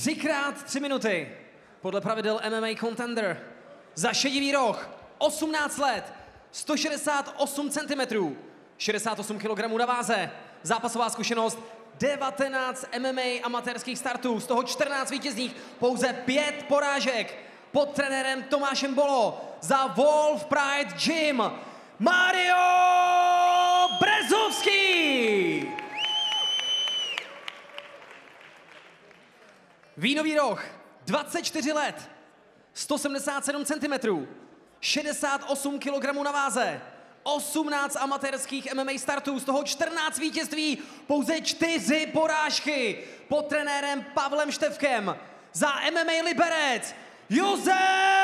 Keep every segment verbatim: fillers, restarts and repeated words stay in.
třikrát tři minuty. Podle pravidel M M A Contender. Za šedivý roh, osmnáct let, sto šedesát osm centimetrů, šedesát osm kilogramů na váze. Zápasová zkušenost devatenáct M M A amatérských startů, z toho čtrnáct vítězných, pouze pět porážek. Pod trenérem Tomášem Bolo za Wolf Pride Gym Mario Brezovský. Vínový roh, dvacet čtyři let, sto sedmdesát sedm centimetrů, šedesát osm kilogramů na váze, osmnáct amatérských M M A startů, z toho čtrnáct vítězství, pouze čtyři porážky. Pod trenérem Pavlem Štefkem za M M A Liberec Josef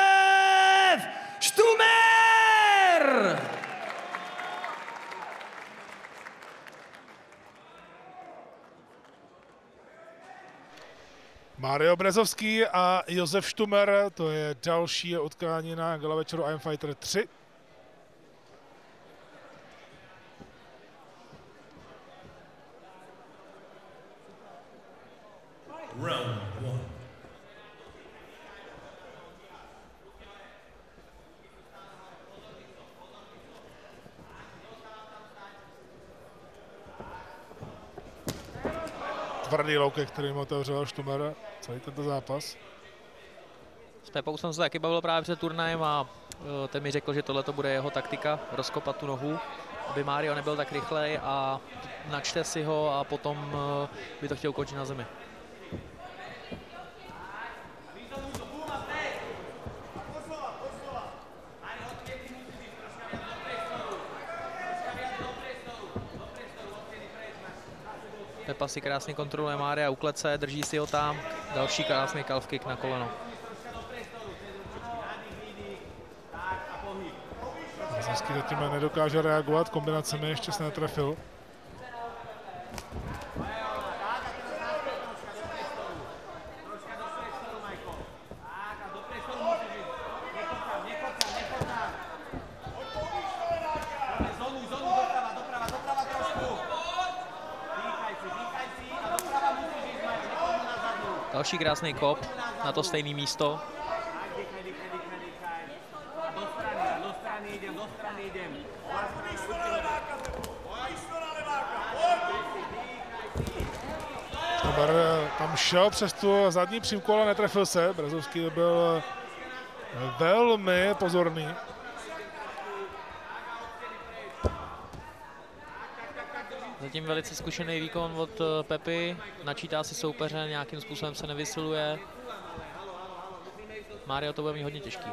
Štumer! Mario Brezovský a Josef Štumer, to je další utkání na gala večeru I Am Fighter tři. Round one. Tvrdý louke, kterým otevřel Štumer celý tento zápas. S Pepou jsem se taky bavil právě před turnajem a ten mi řekl, že tohle bude jeho taktika, rozkopat tu nohu, aby Mario nebyl tak rychlej a načte si ho a potom by to chtěl ukončit na zemi. Pepa si krásně kontroluje Mária u klece, drží si ho tam, další krásný calf kick na koleno. Brezovský zatím nedokáže reagovat, kombinacemi ještě se netrefil. Další krásný kop na to stejné místo. Štumer tam šel přes tu zadní přímku, ale netrefil se. Brezovský byl velmi pozorný. Zatím velice zkušený výkon od Pepy, načítá si soupeře, nějakým způsobem se nevysiluje. Mario to bude mít hodně těžký.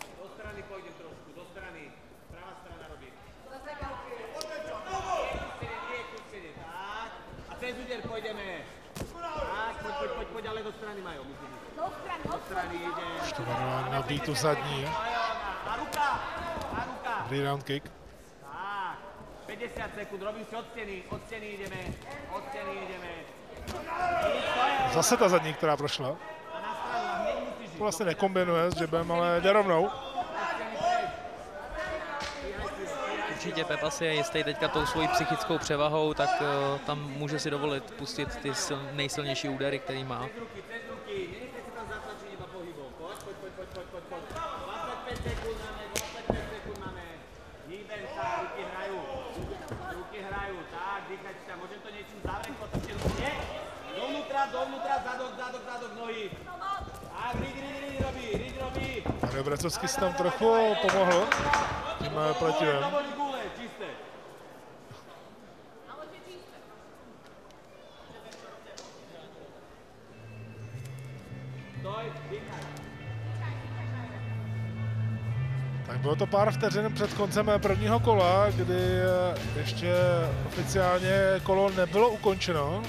Štumer nabíjí tu zadní. Dobrý round kick. päťdesiat sekúnd, robím si od stěny, od stěny jdeme, od stěny jdeme. Zase ta zadní, která prošla. Vlastně nekombinuje s jabem, ale jde rovnou. Určitě Pepa si je jistý teďka tou svojí psychickou převahou, tak uh, tam může si dovolit pustit ty sil, nejsilnější údery, který má. Mario Brezovský si tam trochu pomohl tím pletivem. Tak bylo to pár vteřin před koncem prvního kola, kdy ještě oficiálně kolo nebylo ukončeno.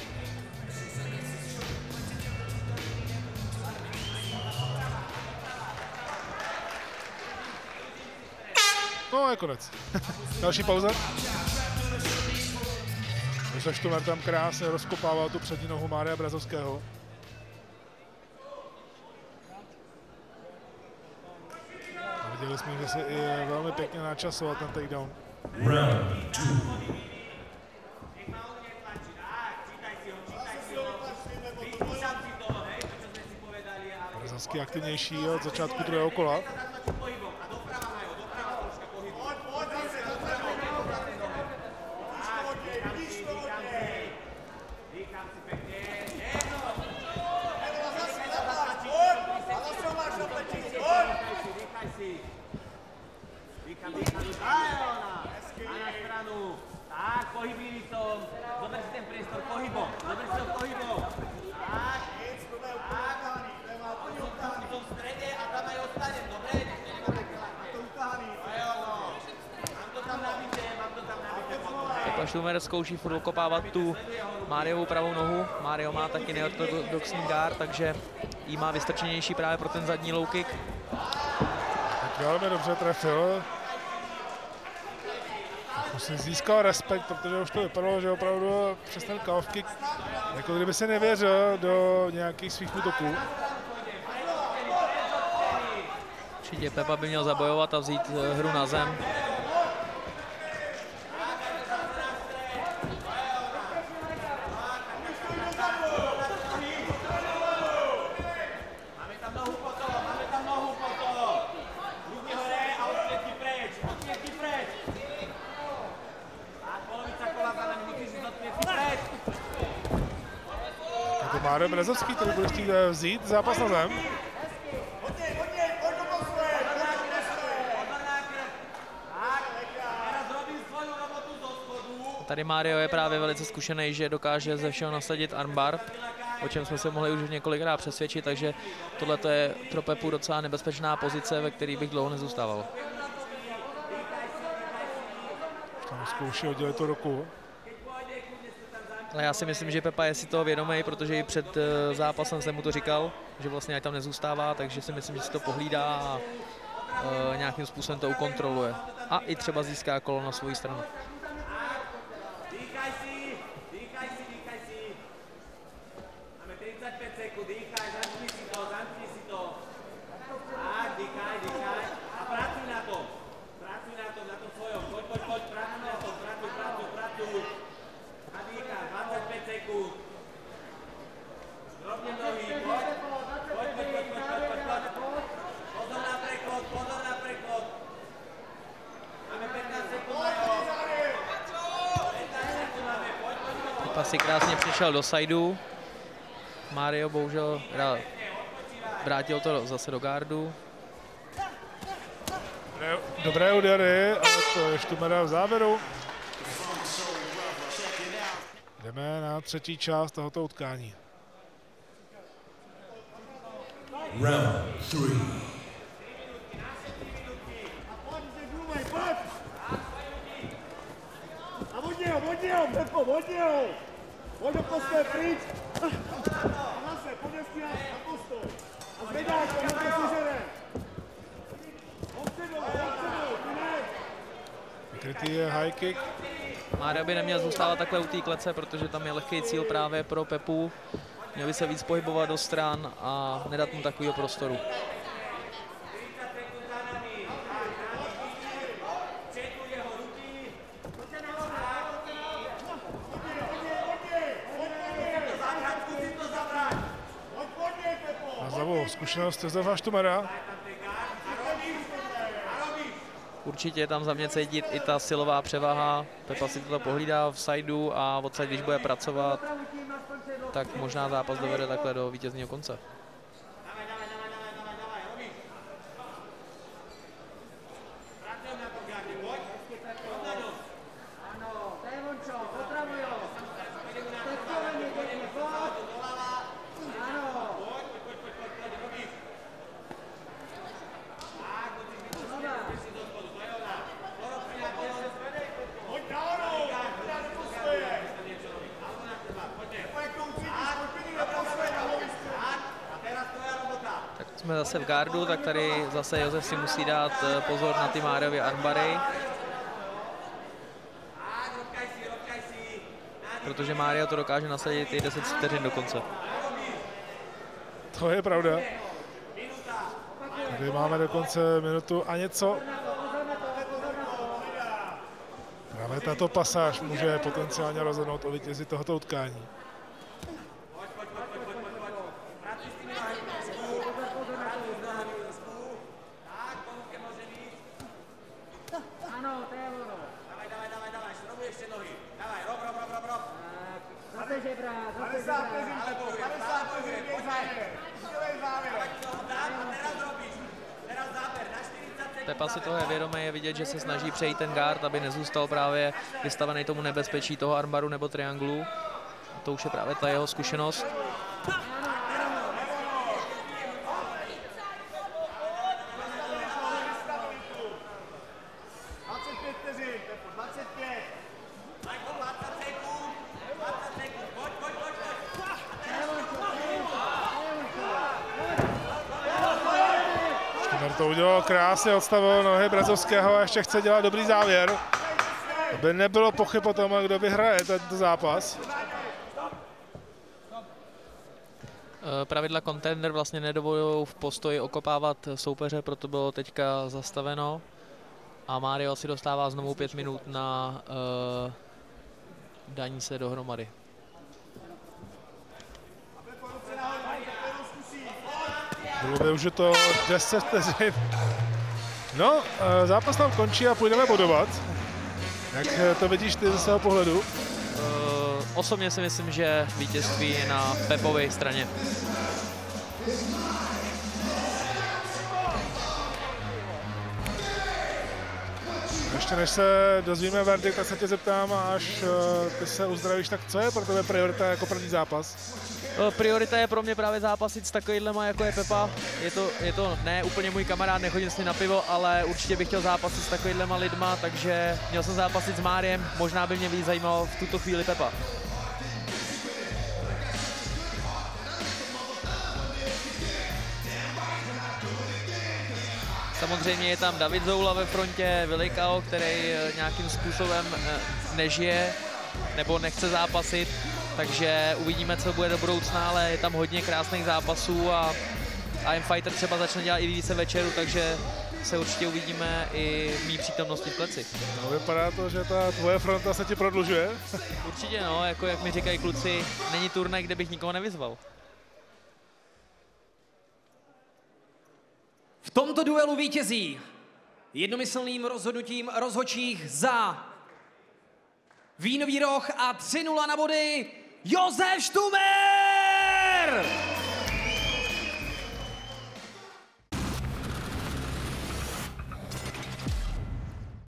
No, je konec. Další pauza. Josef Štumer tam krásně rozkopával tu přední nohu Mária Brezovského. A viděli jsme, že se i velmi pěkně načasoval ten takedown. Round two. fyzicky aktivnější od začátku druhého kola. Tak, pohybí som. Zober si ten priestor pohybom. Zober si to pohybom. Tak, tak. Som v strede a tam aj ostanem, dobre? Mám to tam nabité, mám to tam nabité. Pepa Štumer zkouší furt okopávat tu Máriovou pravou nohu. Mário má taky neortodoxní guard, takže jí má vystrčenější právě pro ten zadní low kick. Tak velmi dobře trefil. Musím získal respekt, protože už to vypadalo, že opravdu přes ten calf kick, jako kdyby se nevěřil do nějakých svých útoků. Určitě Pepa by měl zabojovat a vzít hru na zem. Mário Brezovský, který bude chtít vzít zápas na zem. Tady Mário je právě velice zkušený, že dokáže ze všeho nasadit armbar, o čem jsme se mohli už několikrát přesvědčit, takže tohle je pro Pepu docela nebezpečná pozice, ve které bych dlouho nezůstával. Tam zkouší oddělit tu ruku. Ale já si myslím, že Pepa je si toho vědomý, protože i před zápasem jsem mu to říkal, že vlastně ať tam nezůstává, takže si myslím, že si to pohlídá a uh, nějakým způsobem to ukontroluje. A i třeba získá kolo na svou stranu. Dýchaj si, dýchaj si, dýchaj si. Máme tridsaťpäť sekúnd, dýchaj, zamkni si to, zamkni si to. Tak, dýchaj, dýchaj. A pracuj na to. Pracuj na to, na tom svojom. Poď, poď, poď, pracuj na to, pracuj, pracuj, pracuj. A dýchaj, dvadsaťpäť sekúnd. Drobne nohy, poď. Poď, poď, poď, poď, poď, poď, poď. Pozor na prechod, pozor na prechod. Máme pätnásť sekúnd, Majo. Pepa si krásně přišel do sajdu. Mário bohužel vrátil to zase do gardu. Dobré, dobré údery, ale to je Štumera v závěru. Jdeme na třetí část tohoto utkání. Round three. A vodí ho, vodí ho, Pepo, vodí ho! Pojď do postoje, pryč! A zase, pojď stíhat na postoj! A zvedáš, to je sežere! Obsedou, obsedou, ty ne! Vykrytý je high kick. Mário by neměl zůstávat takhle u té klece, protože tam je lehký cíl právě pro Pepu. Měl by se víc pohybovat do stran a nedat mu takového prostoru. A znovu zkušenost Josefa Štumera. Určitě je tam za mě cítit i ta silová převaha. Pepa si toto pohlídá v sajdu a odsud, když bude pracovat, tak možná zápas dovede takhle do vítězného konce. Jsme zase v gardu, tak tady zase Josef si musí dát pozor na ty Máriovy armbary. Protože Mário to dokáže nasadit i deset vteřin do konce. To je pravda. Tady máme dokonce minutu a něco. Právě tato pasáž může potenciálně rozhodnout o vítězi tohoto utkání. padesát vteřin, Pepo, padesát vteřin, děj závěr. Dělej závěr. Pepa si toho je vědomý, je vidět, že se snaží přejít ten guard, aby nezůstal právě vystavený tomu nebezpečí toho armbaru nebo trianglu. A to už je právě ta jeho zkušenost. dvacet pět vteřin, Pepo, dvacet pět. Štýmr to udělal krásně, odstavil nohy Brazovského a ještě chce dělat dobrý závěr, aby nebylo pochyb o tom, kdo vyhraje tento zápas. Pravidla Contender vlastně nedovolují v postoji okopávat soupeře, proto bylo teďka zastaveno. A Mario si dostává znovu pět minut na uh, daní se dohromady. Bylo by už to deset vteřin. No, zápas tam končí a půjdeme bodovat. Jak to vidíš ty ze svého pohledu? Uh, osobně si myslím, že vítězství je na Pepově straně. Ještě než se dozvíme verdikt, tak se tě zeptám, až ty se uzdravíš, tak co je pro tebe priorita jako první zápas? Priorita je pro mě právě zápasit s takovýhlema, jako je Pepa. Je to, je to ne úplně můj kamarád, nechodím s ním na pivo, ale určitě bych chtěl zápasit s takovýhlema lidma, takže měl jsem zápasit s Máriem, možná by mě víc zajímalo v tuto chvíli Pepa. Samozřejmě je tam David Zoula ve frontě, Velikao, který nějakým způsobem nežije nebo nechce zápasit, takže uvidíme, co bude do budoucna, ale je tam hodně krásných zápasů a I Am Fighter třeba začne dělat i více večeru, takže se určitě uvidíme i v mý přítomnosti v kleci. No, vypadá to, že ta tvoje fronta se ti prodlužuje. Určitě no, jako jak mi říkají kluci, není turnaj, kde bych nikoho nevyzval. V tomto duelu vítězí jednomyslným rozhodnutím rozhodčích za Vínový roh a tři nula na body Josef Štúmer!